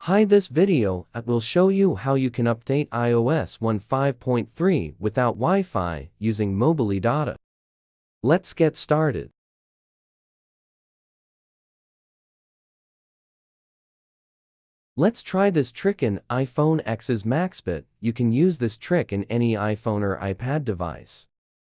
Hi, this video will show you how you can update iOS 15.3 without Wi-Fi using mobile data. Let's get started. Let's try this trick in iPhone X's MaxBit. You can use this trick in any iPhone or iPad device.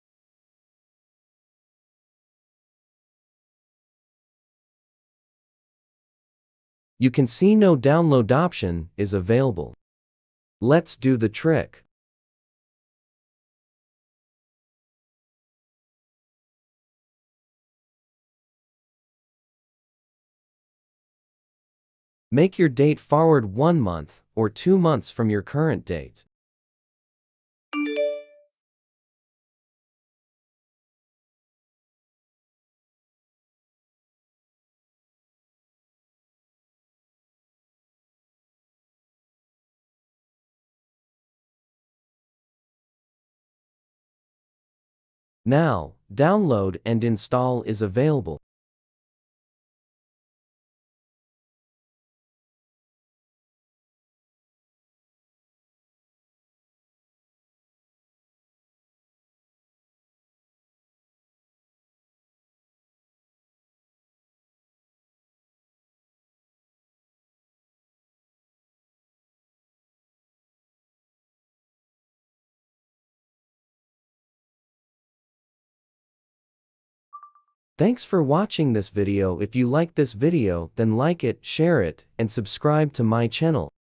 You can see no download option is available. Let's do the trick. Make your date forward 1 month or 2 months from your current date. Now, download and install is available. Thanks for watching this video. If you like this video, then like it, share it, and subscribe to my channel.